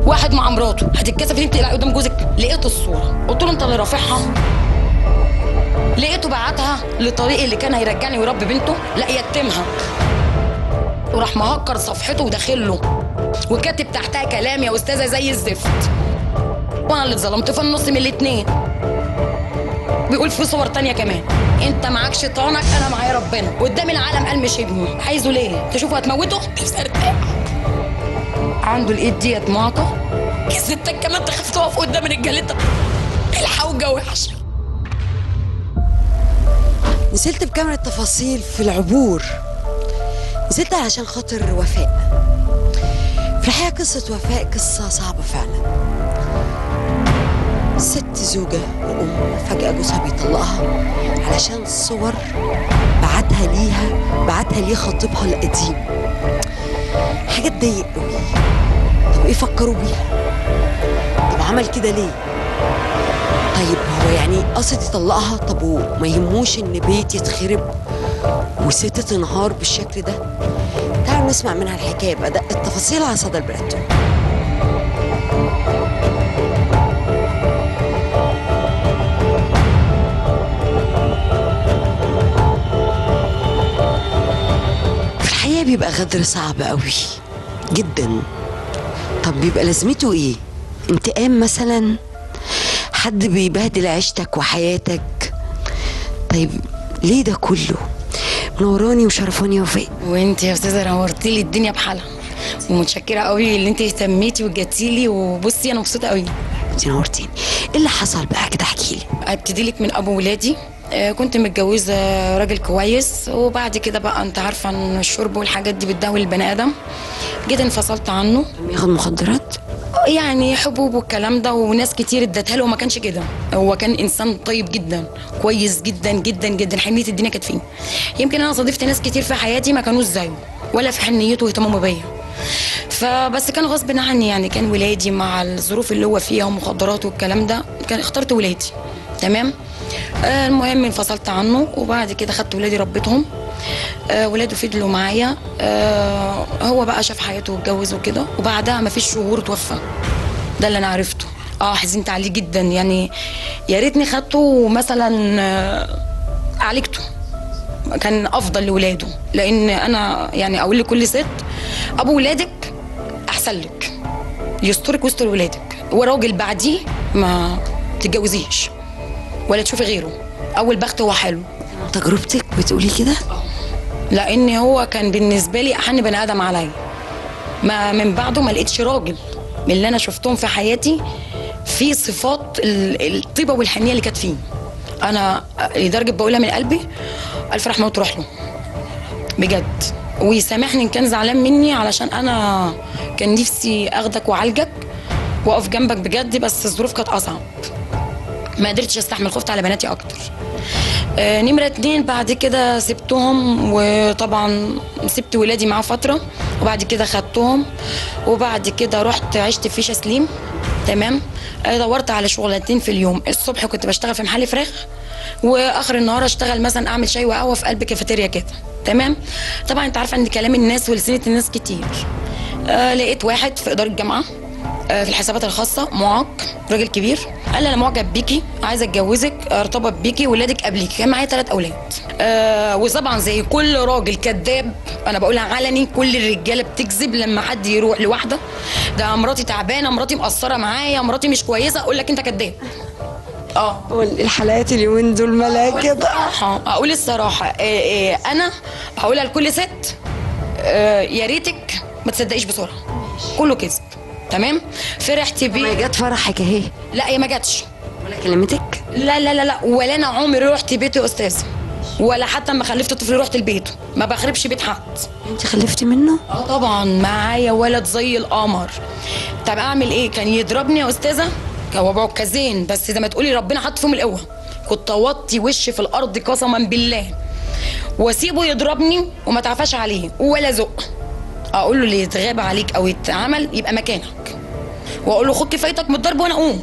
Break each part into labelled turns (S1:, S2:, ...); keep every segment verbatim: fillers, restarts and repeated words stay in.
S1: واحد مع مراته هتتكسف انت تقلعي قدام جوزك. لقيت الصوره قلت له انت اللي رافعها. لقيته بعتها لطريق اللي كان هيرجعني ويربي بنته، لا يتمها، وراح مهكر صفحته وداخل له وكاتب تحتها كلام يا استاذه زي الزفت، وانا اللي اتظلمت في النص من الاتنين. بيقول في صور تانية كمان انت معاك شيطانك انا معايا ربنا، قدام العالم قال مش ابني. عايزه ليه؟ تشوفه هتموته؟ نفسي ارتاح. عنده الايد ديت معطى، ستك كمان تخاف تقف قدام رجالتها، الحوجه وحشه.
S2: نزلت بكاميرا التفاصيل في العبور، نزلت علشان خاطر وفاء. في الحقيقة قصة وفاء قصة صعبة فعلا. ست زوجة وأم فجأة جوزها بيطلقها علشان صور بعتها ليها بعتها ليه خطيبها القديم. حاجة تضايق قوي. طب ايه فكروا بيها؟ طب عمل كده ليه؟ طيب هو يعني قصد يطلقها؟ طب وما يهموش ان بيت يتخرب وست تنهار بالشكل ده؟ تعالوا نسمع منها الحكايه بأدق التفاصيل على صدى البلد. في الحقيقه بيبقى غدر صعب قوي جدا. طب بيبقى لازمته ايه؟ انتقام مثلا؟ حد بيبهدل عيشتك وحياتك؟ طيب ليه ده كله؟ منوراني وشرفاني يا وفاء.
S1: وانت يا استاذه نورتي لي الدنيا بحالها، ومتشكره قوي اللي انت اهتميتي وجاتي لي، وبصي انا مبسوطه قوي.
S2: انت نورتيني. ايه اللي حصل بقى كده؟ احكي لي.
S1: ابتدي لك من ابو ولادي. آه كنت متجوزه راجل كويس، وبعد كده بقى انت عارفه ان الشرب والحاجات دي بتداوي البني ادم. جيت انفصلت عنه.
S2: بياخد مخدرات؟
S1: يعني حبوب والكلام ده، وناس كتير ادتها له وما كانش كده. هو كان انسان طيب جدا، كويس جدا جدا جدا، حنيه الدنيا كانت فيه. يمكن انا صادفت ناس كتير في حياتي ما كانوش زيه، ولا في حنيته واهتمامه بيا. فبس كان غصب عني، يعني كان ولادي مع الظروف اللي هو فيها ومخدرات والكلام ده، كان اخترت ولادي. تمام. آه المهم انفصلت عنه، وبعد كده خدت ولادي ربيتهم. آه ولاده فضلوا معايا. آه هو بقى شاف حياته واتجوز وكده، وبعدها ما فيش شهور توفى. ده اللي انا عرفته. اه حزنت عليه جدا، يعني يا ريتني خدته مثلا آه عالجته، كان افضل لولاده. لان انا يعني اقول لكل ست ابو ولادك احسن لك، يسترك وسط ولادك، وراجل بعديه ما تتجوزيش ولا تشوفي غيره. اول بخت هو حلو.
S2: تجربتك بتقولي كده؟
S1: لان هو كان بالنسبه لي احن بني ادم عليا. ما من بعده ما لقيتش راجل من اللي انا شفتهم في حياتي في صفات الطيبه والحنيه اللي كانت فيه. انا لدرجه بقولها من قلبي الف رحمه وتروح له بجد، ويسامحني ان كان زعلان مني، علشان انا كان نفسي اخدك واعالجك واقف جنبك بجد، بس الظروف كانت اصعب، ما قدرتش استحمل، خفت على بناتي اكتر. آه نمره اتنين بعد كده سبتهم، وطبعا سبت ولادي معاه فتره، وبعد كده خدتهم، وبعد كده رحت عشت في شسليم. تمام. آه دورت على شغلتين في اليوم. الصبح كنت بشتغل في محل فراخ، واخر النهار اشتغل مثلا اعمل شاي وقهوه في قلب كافيتيريا كده. تمام. طبعا انت عارفه ان كلام الناس ولسنه الناس كتير. آه لقيت واحد في اداره الجامعه آه في الحسابات الخاصه، معاق، راجل كبير، قال لي انا معجب بيكي، عايز اتجوزك، ارتبط بيكي، ولادك قبليكي. كان معايا ثلاث اولاد. آه وطبعا زي كل راجل كذاب، انا بقولها علني، كل الرجاله بتكذب لما حد يروح لواحده، ده مراتي تعبانه، مراتي مقصره معايا، مراتي مش كويسه، اقول لك انت كذاب. اه
S2: الحلقات اليومين دول ملاك كده.
S1: اقول الصراحه إيه إيه انا هقولها لكل ست، إيه يا ريتك ما تصدقيش بسرعه، كله كذب. تمام. فرحت بيه.
S2: ما جت فرحك اهي؟
S1: لا هي ما جاتش.
S2: ولا كلمتك؟
S1: لا لا لا لا، ولا انا عمري رحت بيته يا استاذه، ولا حتى لما خلفت طفل رحت لبيته، ما بخربش بيت حد.
S2: انت خلفتي منه؟
S1: اه طبعا، معايا ولد زي القمر. طب اعمل ايه؟ كان يضربني يا استاذه، هو بعكازين بس زي ما تقولي ربنا حط فيهم القوه، كنت اوطي وشي في الارض قسما بالله، واسيبه يضربني وما تعفاش عليه ولا زق. اقول له اللي يتغاب عليك او يتعمل يبقى مكانك، واقول له خد كفايتك من الضرب وانا اقوم.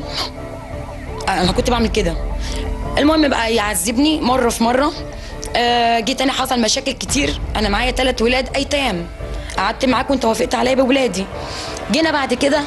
S1: انا كنت بعمل كده. المهم بقى يعذبني مره في مره. آه جيت تاني حصل مشاكل كتير، انا معايا ثلاث ولاد ايتام، قعدت معاك وانت وافقت عليا بولادي. جينا بعد كده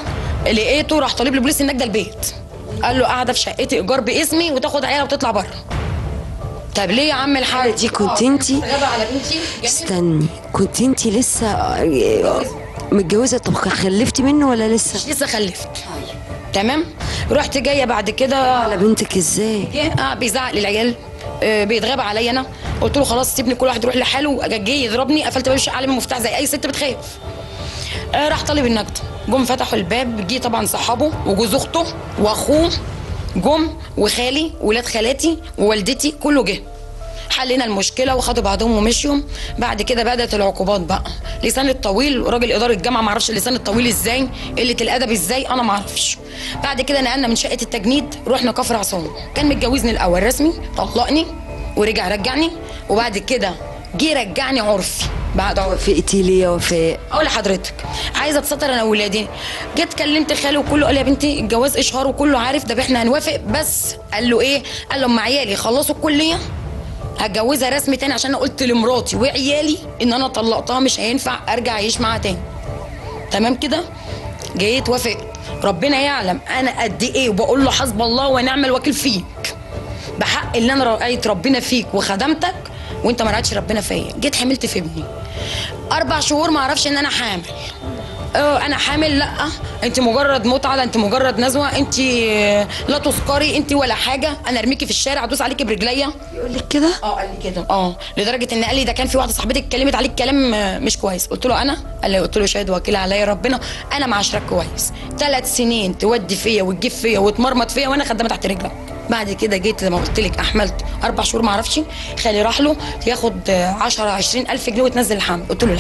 S1: لقيته راح طالب لي بوليس النجده البيت، قال له قاعده في شقتي ايجار باسمي وتاخد عيالها وتطلع بره. طب ليه يا عم الحاج؟
S2: دي كنت انت
S1: على بنتي.
S2: استني، كنت انت لسه متجوزه؟ طب خلفتي منه ولا لسه؟
S1: لسه خلفت. تمام. رحت جايه بعد كده
S2: على بنتك ازاي؟
S1: اه بيزعق للعيال، آه بيتغاب عليا انا. قلت له خلاص سيبني كل واحد يروح لحاله. جه يضربني، قفلت باب الشقه عليه بالمفتاح زي اي ست بتخاف. آه راح طالب النجده، جم فتحوا الباب، جه طبعا صحابه وجوز اخته واخوه جم وخالي وولاد خالاتي ووالدتي كله جه. حلينا المشكله وخدوا بعضهم ومشيوا. بعد كده بدات العقوبات بقى. لسان الطويل، راجل اداره الجامعه ما اعرفش اللسان الطويل ازاي، قله الادب ازاي انا ما اعرفش. بعد كده نقلنا من شقه التجنيد رحنا كفر عصام. كان متجوزني الاول رسمي، طلقني ورجع رجعني، وبعد كده جه رجعني عرفي. بعد عرفي
S2: وافقتي ليه يا وفاء؟
S1: اقول لحضرتك عايزه اتستر انا واولادي. جيت كلمت خالي وكله قال لي يا بنتي الجواز اشهار وكله عارف ده، احنا هنوافق بس. قال له ايه؟ قال له اما عيالي يخلصوا الكليه هتجوزها رسمي تاني، عشان انا قلت لمراتي وعيالي ان انا طلقتها مش هينفع ارجع اعيش معاها تاني. تمام كده. جيت وافقت. ربنا يعلم انا قد ايه، وبقول له حسب الله ونعم الوكيل فيك، بحق اللي انا رأيت ربنا فيك وخدمتك وانت ما رأيتش ربنا فيا. جيت حملت في ابني اربع شهور ما اعرفش ان انا حامل. اه انا حامل. لا انت مجرد متعه، ده انت مجرد نزوه، انت لا تسكري انت ولا حاجه، انا ارميكي في الشارع ادوس عليكي برجليا.
S2: يقول لك كده؟
S1: اه قال لي كده. اه لدرجه ان قال لي ده كان في واحده صاحبتي اتكلمت عليك كلام مش كويس. قلت له انا؟ قال لي قلت له شاهد وكيل عليا ربنا، انا معاشرك كويس. ثلاث سنين تودي فيا وتجيب فيا وتمرمط فيا وانا خدامه تحت رجلك. بعد كده جيت زي ما قلت لك احملت اربع شهور ما اعرفش. خالي راح له ياخد عشرة عشرين الف جنيه وتنزل الحمل. قلت له لا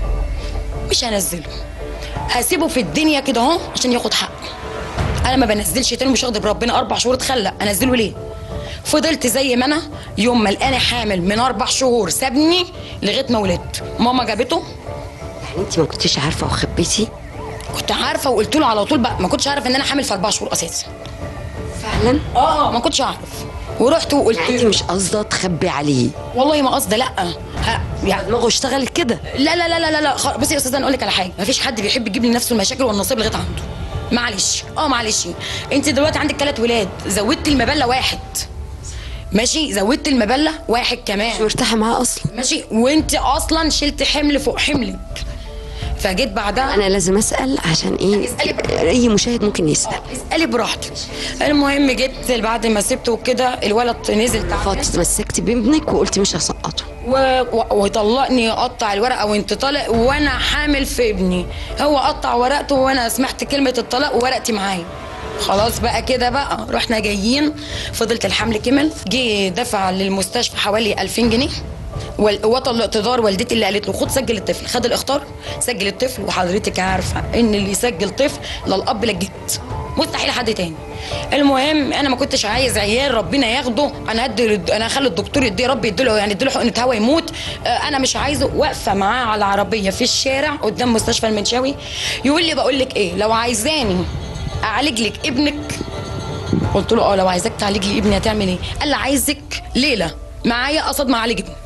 S1: مش هنزله، هسيبه في الدنيا كده اهو عشان ياخد حقه. انا ما بنزلش تاني، مش هغضب ربنا. اربع شهور اتخلق، انزله ليه؟ فضلت زي ما انا. يوم ما لقاني حامل من اربع شهور سابني لغايه ما ولدت. ماما جابته.
S2: يعني انت ما كنتيش عارفه وخبيتي؟
S1: كنت عارفه وقلت له على طول بقى. ما كنتش عارفه ان انا حامل في اربع شهور اساسا.
S2: فعلا؟
S1: اه ما كنتش اعرف. ورحت وقلت
S2: يعني انت مش قصده تخبي عليه؟
S1: والله ما قصده. لا ها
S2: يعني دماغه اشتغلت كده؟
S1: لا لا لا لا لا خ- بصي يا استاذه انا اقول لك على حاجه، ما فيش حد بيحب يجيب لنفسه المشاكل والنصيب لغايه عنده. معلش اه معلش. انت دلوقتي عندك ثلاث ولاد، زودتي المبله واحد ماشي، زودت المبله واحد كمان
S2: مش مرتاحه معاه اصلا
S1: ماشي، وانت اصلا شلت حمل فوق حملك. فجيت بعدها
S2: انا لازم اسال عشان ايه؟
S1: اسألي.
S2: اي مشاهد ممكن يسال.
S1: اسالي براحتك. المهم جيت بعد ما سبته وكده الولد نزل تعبان
S2: فتمسكتي بابنك وقلتي مش هسقطه
S1: و... و... وطلقني قطع الورقه وانت طالق وانا حامل في ابني. هو قطع ورقته وانا سمعت كلمه الطلاق وورقتي معايا. خلاص بقى كده بقى رحنا جايين. فضلت الحمل كمل. جه دفع للمستشفى حوالي ألفين جنيه. وطل الاقتدار والدتي اللي قالت له خد سجل الطفل. خد الاختار سجل الطفل. وحضرتك عارفه ان اللي يسجل طفل لا الاب لا الجد، مستحيل حد تاني. المهم انا ما كنتش عايز عيال ربنا ياخده. انا هدي انا هخلي الدكتور يديه ربي يديله يعني يديله حقنه هوا يموت. انا مش عايزه. واقفه معاه على عربيه في الشارع قدام مستشفى المنشاوي يقول لي بقول لك ايه لو عايزاني اعالج لك ابنك. قلت له اه لو عايزاك تعالج لي ابني هتعمل ايه؟ قال لي عايزك ليله معايا قصد ما اعالج ابنك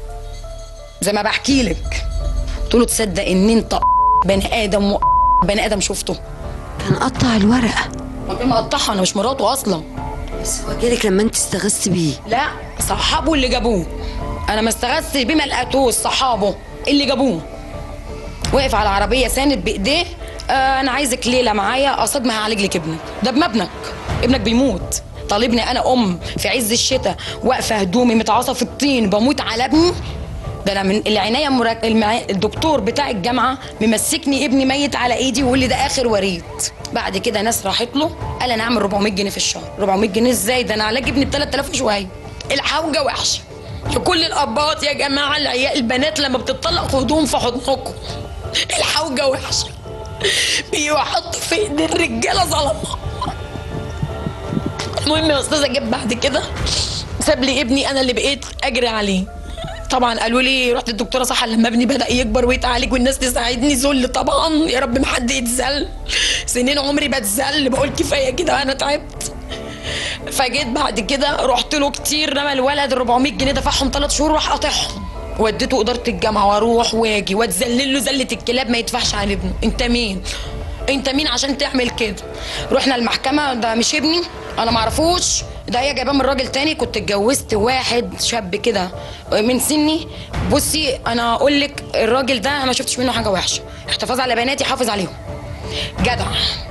S1: زي ما بحكي لك. قلت له تصدق ان انت بني ادم و بني ادم شفته؟
S2: كان قطع الورقه.
S1: ما كان مقطعها، انا مش مراته اصلا.
S2: بس هو جالك لما انت استغثتي بيه؟
S1: لا صحابه اللي جابوه، انا ما استغثتش بيه، ما لقيتوش. صحابه اللي جابوه وقف على العربيه ساند بايديه. آه انا عايزك ليله معايا قصاد ما هعالج لك ابنك. ده بمبنك ابنك بيموت. طالبني انا ام في عز الشتاء واقفه هدومي متعاصه في الطين بموت على ابني. ده انا من العنايه المراك... المع... الدكتور بتاع الجامعه ممسكني ابني ميت على ايدي ويقول لي ده اخر وريد. بعد كده ناس راحت له قال انا اعمل أربعمية جنيه في الشهر. أربعمية جنيه ازاي؟ ده انا علاج ابني ب ثلاثة آلاف وشويه. الحوجه وحشه لكل الابات يا جماعه. العيال البنات لما بتطلق خدوهم في حضنكم. الحوجه وحشه بيحطوا في ايد الرجاله ظلمه. المهم يا استاذه جاب بعد كده ساب لي ابني انا اللي بقيت اجري عليه. طبعا قالوا لي رحت الدكتوره صح لما ابني بدا يكبر ويتعالج والناس تساعدني. ذل طبعا، يا رب ما حد يتذل. سنين عمري بتذل، بقول كفايه كده انا تعبت. فجيت بعد كده رحت له كتير. رمى الولد أربعمية جنيه دفعهم ثلاث شهور راح قاطعهم. وديته اداره الجامعه واروح واجي واتذلل له ذله الكلاب ما يدفعش عن ابنه. انت مين؟ انت مين عشان تعمل كده؟ رحنا المحكمه، ده مش ابني، انا ما اعرفوش، ده هي جايباه من راجل تاني. كنت اتجوزت واحد شاب كده من سني. بصي انا اقول لك الراجل ده انا ما شفتش منه حاجه وحشه، احتفظ على بناتي، حافظ عليهم، جدع،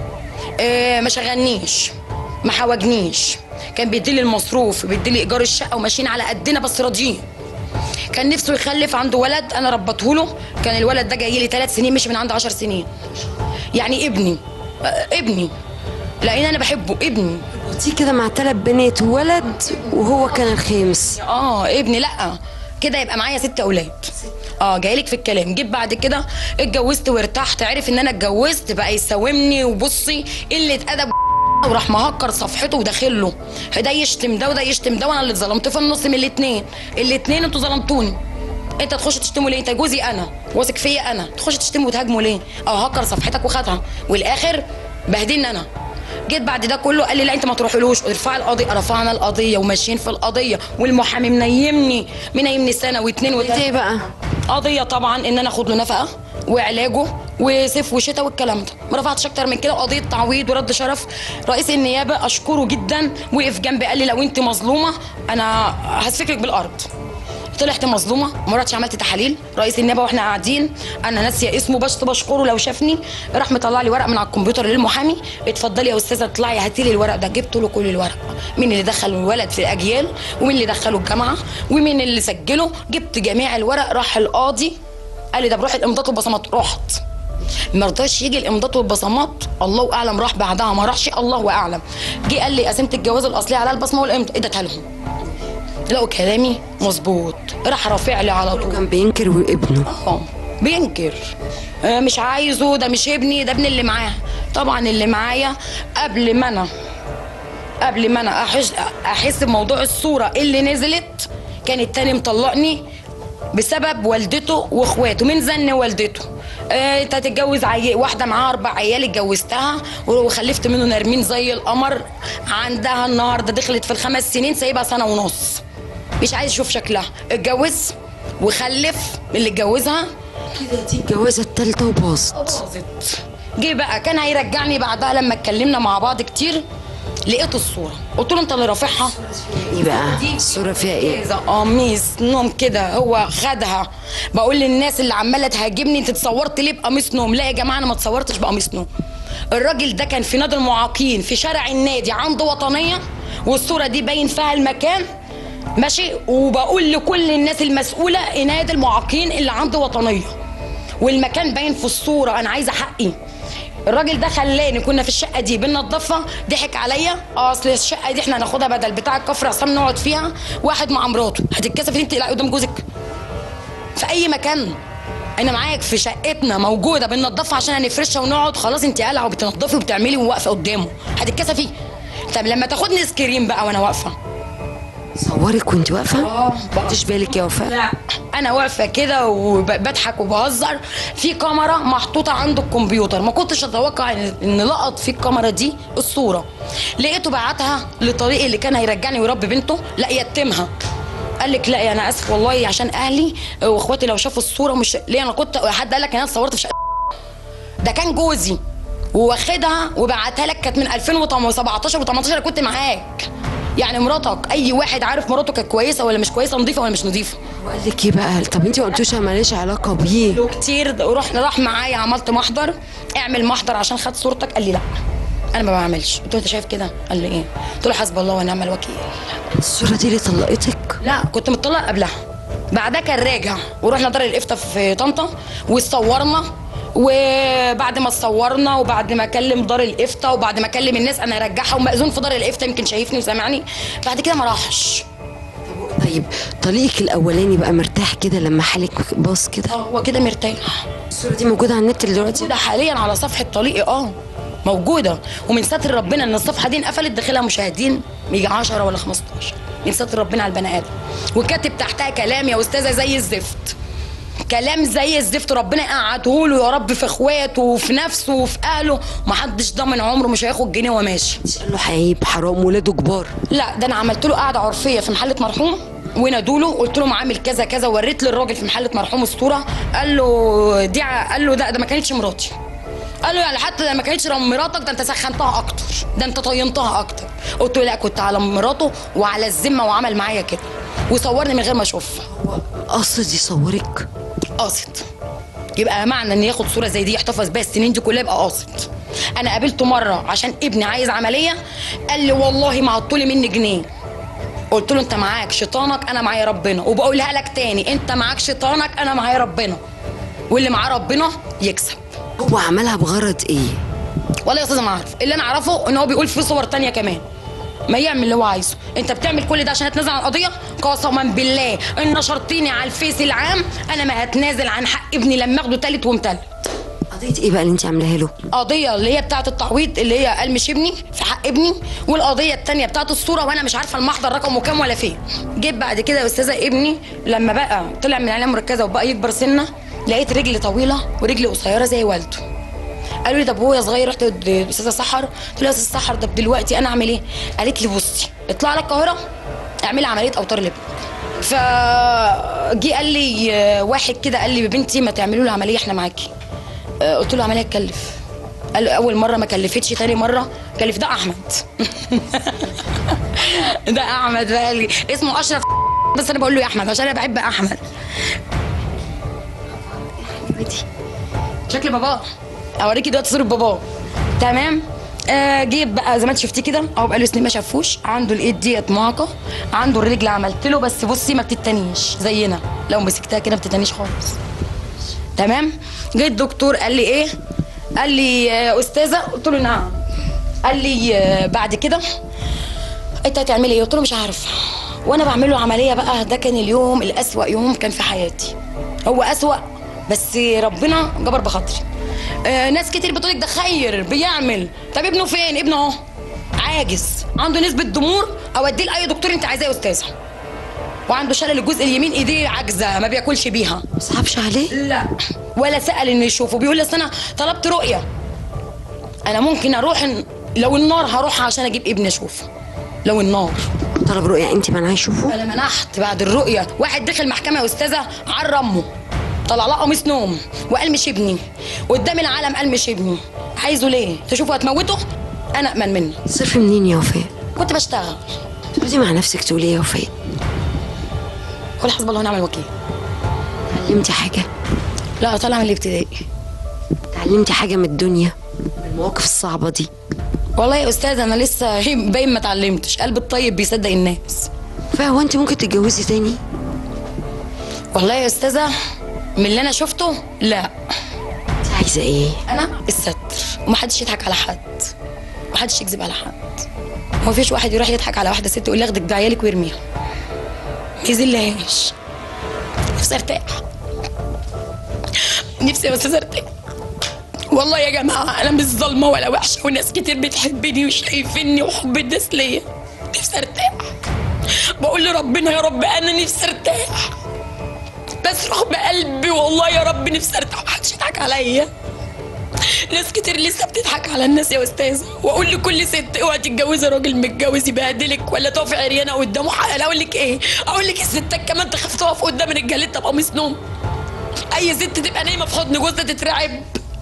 S1: اه ما شغلنيش، ما حوجنيش، كان بيديلي المصروف، بيديلي ايجار الشقه، وماشيين على قدنا بس راضيين. كان نفسه يخلف، عنده ولد انا ربته له، كان الولد ده جاي لي ثلاث سنين، مش من عنده عشر سنين. يعني ابني اه ابني، لان انا بحبه، ابني.
S2: دي كده مع ثلاث بنات وولد وهو كان الخامس.
S1: اه ابني، لا كده يبقى معايا ست اولاد. اه جايلك في الكلام. جيت بعد كده اتجوزت وارتحت، عرف ان انا اتجوزت بقى يساومني، وبصي قله ادب وراح مهكر صفحته وداخل له، ده يشتم ده وده يشتم ده، وانا اللي اتظلمت في النص من الاثنين. الاثنين انتوا ظلمتوني. انت تخش تشتموا ليه؟ انت جوزي انا، واثق فيا انا، تخش تشتموا وتهاجموا ليه؟ اه هكر صفحتك وخدها، والاخر بهدلني انا. جيت بعد ده كله قال لي لا انت ما تروحلوش، ارفع القضيه. رفعنا القضيه وماشيين في القضيه، والمحامي منيمني منيمني سنه واثنين وثلاثه.
S2: ايه بقى؟
S1: قضيه طبعا ان انا اخد له نفقه وعلاجه وصيف وشتاء والكلام ده، ما رفعتش اكتر من كده. وقضيه تعويض ورد شرف. رئيس النيابه اشكره جدا، وقف جنبي قال لي لو انت مظلومه انا هسفكك بالارض. طلعت مظلومه، ما رحتش عملت تحاليل. رئيس النيابه واحنا قاعدين، انا ناسيه اسمه بس بشكره لو شافني، راح مطلع لي ورق من على الكمبيوتر للمحامي، اتفضلي يا استاذه اطلعي هاتي لي الورق ده. جبت له كل الورق، مين اللي دخل الولد في الاجيال، ومين اللي دخله الجامعه، ومين اللي سجله. جبت جميع الورق. راح القاضي قال لي ده بروح الامضاء والبصمات. رحت، ما رضاش يجي الامضاء والبصمات، الله اعلم راح بعدها ما راحش، الله اعلم. جه قال لي قسمت الجواز الاصلي على البصمه والامضاء، اديتها لهم. لقوا كلامي مظبوط، راح رافع لي على طول.
S2: كان بينكر وابنه.
S1: اه بينكر، آه مش عايزه، ده مش ابني، ده ابن اللي معاه. طبعا اللي معايا قبل ما انا قبل ما انا احس احس بموضوع الصوره اللي نزلت، كان التاني مطلقني بسبب والدته واخواته، من زن والدته. آه، انت هتتجوز عي... واحده معاها اربع عيال، اتجوزتها وخلفت منه نرمين زي القمر. عندها النهارده دخلت في الخمس سنين، سايبها سنه ونص، مش عايز يشوف شكلها. اتجوز وخلف اللي اتجوزها
S2: كده. دي الجوازه الثالثه وباظت.
S1: باظت. جه بقى كان هيرجعني بعدها لما اتكلمنا مع بعض كتير، لقيت الصوره، قلت له انت اللي رافعها.
S2: ايه بقى الصوره فيها ايه؟
S1: قميص نوم كده، هو خدها. بقول للناس اللي عماله تهاجمني انت اتصورت ليه بقميص نوم؟ لا يا جماعه انا ما اتصورتش بقميص نوم. الراجل ده كان في نادي المعاقين في شارع النادي عنده وطنيه، والصوره دي باين فيها المكان ماشي. وبقول لكل الناس المسؤوله نادي المعاقين اللي عنده وطنيه، والمكان باين في الصوره. انا عايزه حقي. الراجل ده خلاني، كنا في الشقه دي بننضفها، ضحك عليا. اصل الشقه دي احنا هناخدها بدل بتاع الكفر عصام نقعد فيها، واحد مع مراته. هتتكسفي انت قدام جوزك في اي مكان؟ انا معاك في شقتنا موجوده بننضفها عشان هنفرشها ونقعد. خلاص انت قلعه وبتنضفي وبتعملي وواقفه قدامه، هتتكسفي؟ طب لما تاخدني سكرين بقى وانا واقفه،
S2: صورك وانت واقفه؟
S1: اه
S2: مش بالك يا وفاء؟
S1: لا انا واقفه كده وبضحك وبهزر في كاميرا محطوطه عنده الكمبيوتر. ما كنتش اتوقع ان لقط في الكاميرا دي الصوره. لقيته بعتها لطريق اللي كان هيرجعني ويربي بنته، لا يتمها. قال لك لا انا اسف والله عشان اهلي واخواتي لو شافوا الصوره مش ليه. انا كنت حد قال لك انا اتصورت في شقه؟ ده كان جوزي وواخدها وبعتها لك، كانت من ألفين وسبعتاشر و18 انا كنت معاك. يعني مراتك اي واحد عارف مراته كانت كويسه ولا مش كويسه، نظيفه ولا مش نظيفه.
S2: وقال لك ايه بقى؟ طب انت ما قلتوش ماليش علاقه بيه؟
S1: له كتير. ورحنا راح معايا عملت محضر، اعمل محضر عشان خد صورتك. قال لي لا انا ما بعملش. قلت له انت شايف كده؟ قال لي ايه؟ قلت له حسب الله ونعم الوكيل.
S2: الصوره دي اللي طلقتك؟
S1: لا كنت مطلقه قبلها، بعدها كان راجع. ورحنا دار الافتاء في طنطا واتصورنا. وبعد ما اتصورنا وبعد ما اكلم دار الافتاء وبعد ما اكلم الناس انا ارجعها، ومأذون في دار الافتاء يمكن شايفني وسامعني، بعد كده ما راحش.
S2: طيب طليقك الاولاني بقى مرتاح كده لما حالك باظ كده؟
S1: اه هو كده مرتاح.
S2: الصوره دي موجوده على النت دلوقتي؟
S1: موجوده حاليا على صفحه طليقي، اه موجوده. ومن ستر ربنا ان الصفحه دي انقفلت، داخلها مشاهدين يجي عشرة ولا خمستاشر. من ستر ربنا على البني ادم. وكاتب تحتها كلام يا استاذه زي الزفت، كلام زي الزفت. ربنا قعده له يا رب في اخواته وفي نفسه وفي اهله. محدش ضامن عمره مش هياخد جنيه وماشي.
S2: مش قال له عيب حرام ولاده كبار؟
S1: لا ده انا عملت له قعده عرفيه في محله مرحوم، ونادوا له قلت لهم عامل كذا كذا، وريت للراجل في محله مرحوم الصوره. قال له دي ع... قال له ده ده ما كانتش مراتي. قال له يعني حتى لما كانتش مراتك ده انت سخنتها اكتر، ده انت طينتها اكتر. قلت له لا، كنت على مراته وعلى الذمه وعمل معايا كده وصورني من غير ما اشوفها.
S2: قصد يصورك؟
S1: قاصد. يبقى معنى ان ياخد صوره زي دي يحتفظ بيها السنين دي كلها يبقى قاصد. انا قابلته مره عشان ابني عايز عمليه، قال لي والله ما عطولي مني جنيه. قلت له انت معاك شيطانك انا معايا ربنا، وبقولها لك تاني انت معاك شيطانك انا معايا ربنا، واللي معاه ربنا يكسب.
S2: هو عملها بغرض ايه؟
S1: والله يا استاذه ما اعرف، اللي انا اعرفه ان هو بيقول في صور تانية كمان. ما يعمل اللي هو عايزه. انت بتعمل كل ده عشان هتنازل عن القضيه؟ قسما بالله ان نشرتيني على الفيس العام انا ما هتنازل عن حق ابني لما اخده تالت ومتلت.
S2: قضيه ايه بقى اللي انت عاملاها له؟
S1: قضيه اللي هي بتاعه التعويض اللي هي قال مش ابني في حق ابني، والقضيه الثانيه بتاعه الصوره وانا مش عارفه المحضر رقمه كام ولا فين. جيت بعد كده يا استاذه ابني لما بقى طلع من العنايه المركزه وبقى يكبر سنه، لقيت رجل طويله ورجل قصيره زي والده. قالوا لي طب وهو صغير رحت للاستاذه سحر، قلت لها يا استاذه سحر طب دلوقتي انا اعمل ايه؟ قالت لي بصي اطلعي على القاهره اعملي عمليه اوتار لابنك. فجي قال لي واحد كده قال لي بنتي ما تعملوا له عمليه احنا معاكي. قلت له عمليه تكلف؟ قال له اول مره ما كلفتش، ثاني مره كلف. ده احمد ده احمد بقى لي اسمه اشرف بس انا بقول له يا احمد عشان انا بحب احمد. شكل باباه اوريكي دلوقتي صوره باباه. تمام. آه جيت بقى زي ما انت شفتيه كده اهو، بقى له سنين ما شافوش، عنده الايد ديت معاقه، عنده الرجل عملت له بس بصي ما بتتنيش زينا، لو مسكتها كده ما بتتنيش خالص. تمام. جه الدكتور قال لي ايه؟ قال لي يا استاذه، قلت له نعم. قال لي بعد كده انت هتعملي ايه؟ قلت له مش عارفه. وانا بعمل له عمليه بقى، ده كان اليوم الاسوأ يوم كان في حياتي. هو اسوأ بس ربنا جبر بخاطري. آه ناس كتير بتقولك ده خير بيعمل، طب ابنه فين؟ ابنه اهو عاجز، عنده نسبه ضمور، اوديه لاي دكتور انت عايزاه يا استاذه. وعنده شلل الجزء اليمين، ايديه عاجزه ما بياكلش بيها.
S2: ما صعبش عليه؟
S1: لا ولا سأل انه يشوفه. بيقول لي انا طلبت رؤيه، انا ممكن اروح لو النار هروح عشان اجيب ابني اشوفه. لو النار
S2: طلب رؤيه انت منعاه يشوفه؟
S1: انا منحت بعد الرؤيه. واحد دخل محكمه يا استاذه عر امه، طلع لها قميص نوم وقال مش ابني قدام العالم، قال مش ابني. عايزه ليه؟ تشوفه هتموته؟ انا امن منه.
S2: صرفي منين يا وفاء؟
S1: كنت بشتغل.
S2: تقعدي مع نفسك تقولي ايه يا وفاء؟
S1: قول حسب الله ونعم الوكيل.
S2: اتعلمتي حاجه؟
S1: لا طالعه من الابتدائي.
S2: اتعلمتي حاجه من الدنيا، من المواقف الصعبه دي؟
S1: والله يا استاذه انا لسه باين ما اتعلمتش. قلب الطيب بيصدق الناس.
S2: فهو انت ممكن تتجوزي تاني؟
S1: والله يا استاذه من اللي انا شفته لا.
S2: انت عايزه ايه؟
S1: انا الستر، ومحدش يضحك على حد، محدش يكذب على حد. ما فيش واحد يروح يضحك على واحده ست يقول لي اخدك بعيالك ويرميها، ما يذلهاش. نفسي ارتاح، نفسي يا استاذه ارتاح. والله يا جماعه انا مش ظالمه ولا وحشه، وناس كتير بتحبني وشايفيني وحب الناس ليا. نفسي ارتاح، بقول لربنا يا رب انا نفسي ارتاح، بصرخ بقلبي والله يا رب نفسي ارتاح، محدش يضحك عليا. ناس كتير لسه بتضحك على الناس يا استاذه، واقول لكل ست اوعي تتجوزي راجل متجوز يبهدلك ولا تقفي عريانه قدامه. حق اقول لك ايه؟ اقول لك الستات كمان تخاف تقف قدام رجالتها بقميص نوم. اي ست تبقى نايمه في حضن جوزها تترعب.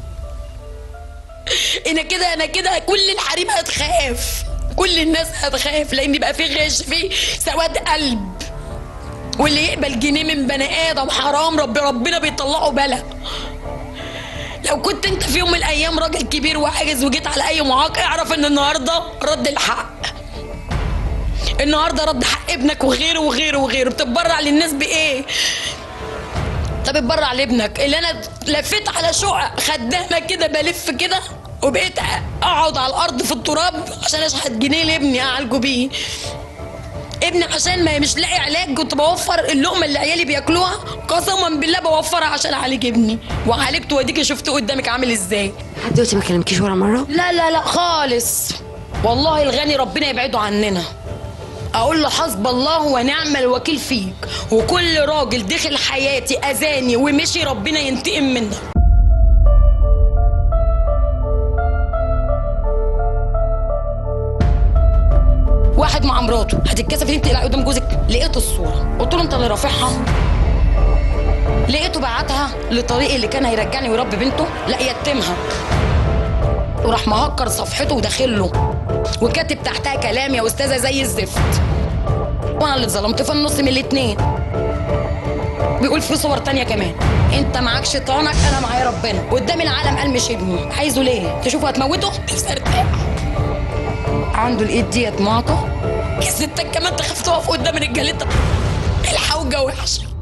S1: انا كده انا كده كل الحريم هتخاف، كل الناس هتخاف، لان بقى في غش، في سواد قلب. واللي يقبل جنيه من بني ادم حرام، رب ربنا بيطلعه بلا. لو كنت انت في يوم من الايام راجل كبير وعاجز وجيت على اي معاق، اعرف ان النهارده رد الحق، النهارده رد حق ابنك وغيره وغيره وغيره. بتتبرع للناس بايه؟ طب اتبرع لابنك. اللي انا لفيت على شقق خدامه كده بلف كده، وبقيت اقعد على الارض في التراب عشان اشحت جنيه لابني اعالجه بيه. ابني عشان ما مش لاقي علاج كنت بوفر اللقمه اللي عيالي بياكلوها، قسما بالله بوفرها عشان اعالج ابني، وعالجته واديكي شفته قدامك عامل ازاي.
S2: لحد دلوقتي ما كلمكيش ولا مره؟
S1: لا لا لا خالص والله. الغني ربنا يبعده عننا. اقول له حسب الله ونعم الوكيل فيك، وكل راجل دخل حياتي اذاني ومشي ربنا ينتقم منه. واحد مع مراته هتتكسف انت تقلعي قدام جوزك، لقيت الصوره قلت له انت اللي رافعها؟ لقيته بعتها لطريق اللي كان هيرجعني ويربي بنته، لا يتمها. وراح مهكر صفحته وداخل له وكاتب تحتها كلام يا استاذه زي الزفت، وانا اللي اتظلمت في النص من الاتنين. بيقول في صور تانية كمان انت معاك شيطانك انا معايا ربنا، قدام العالم قال مش ابني، عايزه ليه؟ تشوفه هتموته؟ نفسي ارتاح. عنده الايد ديت معطى، الستات كمان تخاف تقف قدام رجالتها، الحوجه وحشه.